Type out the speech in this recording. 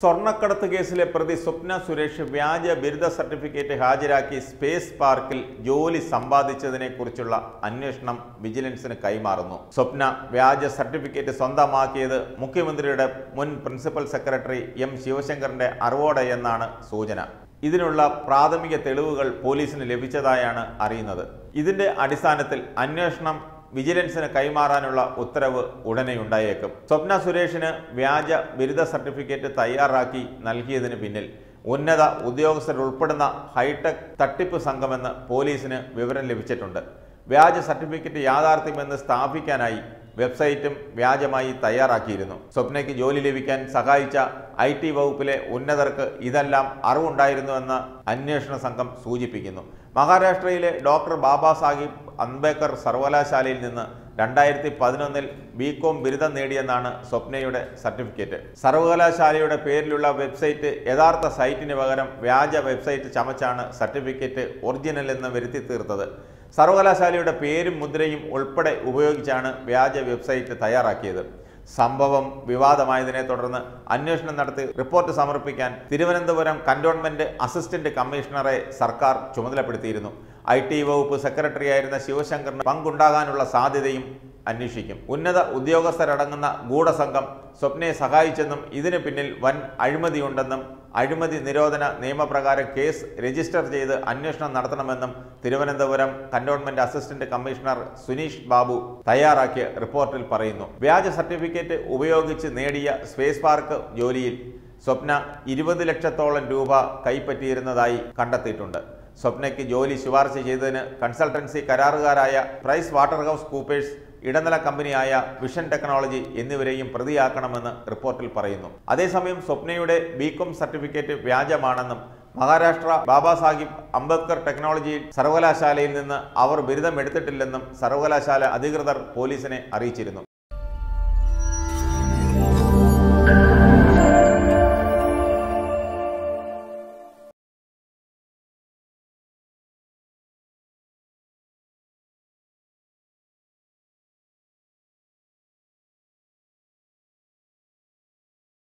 സ്വർണ്ണക്കടത്ത് കേസിലെ പ്രതി സ്വപ്ന സുരേഷ് വ്യാജ ബിരുദ സർട്ടിഫിക്കറ്റ് ഹാജരാക്കി സ്പേസ് പാർക്കിൽ ജോലി സമ്പാദിച്ചതിനെക്കുറിച്ചുള്ള അന്വേഷണം വിജിലൻസിന് കൈമാറുന്നു. സ്വപ്ന വ്യാജ സർട്ടിഫിക്കറ്റ് സ്വന്തമാക്കിയത് മുഖ്യമന്ത്രിയുടെ മുൻ പ്രിൻസിപ്പൽ സെക്രട്ടറി എം ശിവശങ്കറിന്റെ അറിവോടെയെന്നാണ് സൂചന. ഇതിനുള്ള പ്രാഥമിക തെളിവുകൾ പോലീസിന് ലഭിച്ചതായാണ് അറിയുന്നത്. ഇതിന്റെ അടിസ്ഥാനത്തിൽ അന്വേഷണം വിജിലൻസിന് കൈമാറാനുള്ള ഉത്തരവ് ഉടനെയുണ്ടായേക്കും. സ്വപ്ന സുരേഷിന് വ്യാജ ബിരുദ സർട്ടിഫിക്കറ്റ് തയ്യാറാക്കി നൽകിയതിന് പിന്നിൽ ഉന്നത ഉദ്യോഗസ്ഥരുൾപ്പെടുന്ന ഹൈടെക് തട്ടിപ്പ് സംഘമെന്ന് പോലീസിന് വിവരം ലഭിച്ചിട്ടുണ്ട്. വ്യാജ സർട്ടിഫിക്കറ്റ് യാഥാർത്ഥ്യമെന്ന് സ്ഥാപിക്കാനായി വെബ്സൈറ്റും വ്യാജമായി തയ്യാറാക്കിയിരുന്നു. സ്വപ്നയ്ക്ക് ജോലി ലഭിക്കാൻ സഹായിച്ച IT വകുപ്പിലെ ഉന്നതർക്ക് ഇതെല്ലാം അറിവുണ്ടായിരുന്നുവെന്ന് അന്വേഷണ സംഘം സൂചിപ്പിക്കുന്നു. മഹാരാഷ്ട്രയിലെ ഡോക്ടർ ബാബാ സാഹിബ് അംബേദ്കർ സർവകലാശാലയിൽ നിന്ന് 2011 BCom ബിരുദം നേടിയെന്നാണ് സ്വപ്നയുടെ സർട്ടിഫിക്കറ്റ്. സർവകലാശാലയുടെ പേരിലുള്ള വെബ്സൈറ്റ് യഥാർത്ഥ സൈറ്റിന് പകരം വ്യാജ വെബ്സൈറ്റ് ചമച്ചാണ് സർട്ടിഫിക്കറ്റ് ഒറിജിനൽ എന്ന് വരുത്തി തീർത്തത്. സർവകലാശാലയുടെ പേരും മുദ്രയും ഉൾപ്പെടെ ഉപയോഗിച്ചാണ് വ്യാജ വെബ്സൈറ്റ് തയ്യാറാക്കിയത്. സംഭവം വിവാദമായതിനെ തുടർന്ന് അന്വേഷണം നടത്തി റിപ്പോർട്ട് സമർപ്പിക്കാൻ തിരുവനന്തപുരം കന്റോൺമെന്റ് അസിസ്റ്റന്റ് കമ്മീഷണറെ സർക്കാർ ചുമതലപ്പെടുത്തിയിരുന്നു. IT വകുപ്പ് സെക്രട്ടറിയായിരുന്ന ശിവശങ്കറിന് പങ്കുണ്ടാകാനുള്ള സാധ്യതയും അന്വേഷിക്കും. ഉന്നത ഉദ്യോഗസ്ഥരടങ്ങുന്ന ഗൂഢസംഘം സ്വപ്നയെ സഹായിച്ചെന്നും ഇതിന് പിന്നിൽ വൻ അഴിമതിയുണ്ടെന്നും അഴിമതി നിരോധന നിയമപ്രകാരം കേസ് രജിസ്റ്റർ ചെയ്ത് അന്വേഷണം നടത്തണമെന്നും Thiruvananthapuram cantonment assistant commissioner Suneesh Babu തയ്യാറാക്കിയ റിപ്പോർട്ടിൽ പറയുന്നു. വ്യാജ സർട്ടിഫിക്കറ്റ് ഉപയോഗിച്ച് നേടിയ സ്പേസ് പാർക്ക് ജോലിയിൽ സ്വപ്ന 20 ലക്ഷത്തോളം രൂപ കൈപ്പറ്റിയിരുന്നതായി കണ്ടെത്തിയിട്ടുണ്ട്. സ്വപ്നയ്ക്ക് ജോലി ശുപാർശ ചെയ്തതിന് കൺസൾട്ടൻസി കരാറുകാരായ പ്രൈസ് വാട്ടർഹൗസ് കൂപ്പേഴ്സ്, ഇടനില കമ്പനിയായ വിഷൻ ടെക്നോളജി എന്നിവരെയും പ്രതിയാക്കണമെന്ന് റിപ്പോർട്ടിൽ പറയുന്നു. അതേസമയം സ്വപ്നയുടെ BCom സർട്ടിഫിക്കറ്റ് വ്യാജമാണെന്നും മഹാരാഷ്ട്ര ബാബാ സാഹിബ് അംബേദ്കർ ടെക്നോളജി സർവകലാശാലയിൽ നിന്ന് അവർ ബിരുദം എടുത്തിട്ടില്ലെന്നും സർവകലാശാല അധികൃതർ പോലീസിനെ അറിയിച്ചിരുന്നു.